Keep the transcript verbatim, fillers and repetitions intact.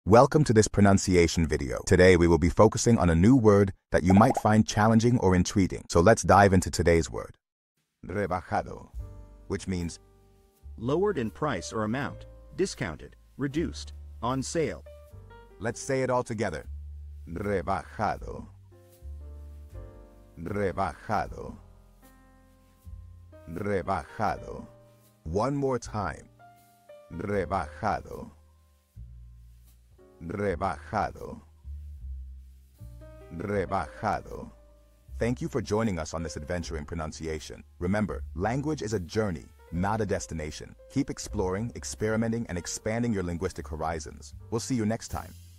Welcome to this pronunciation video. Today we will be focusing on a new word that you might find challenging or intriguing. So let's dive into today's word. Rebajado, which means lowered in price or amount, discounted, reduced, on sale. Let's say it all together. Rebajado. Rebajado. Rebajado. One more time. Rebajado. Rebajado. Rebajado. Thank you for joining us on this adventure in pronunciation. Remember, language is a journey, not a destination. Keep exploring, experimenting, and expanding your linguistic horizons. We'll see you next time.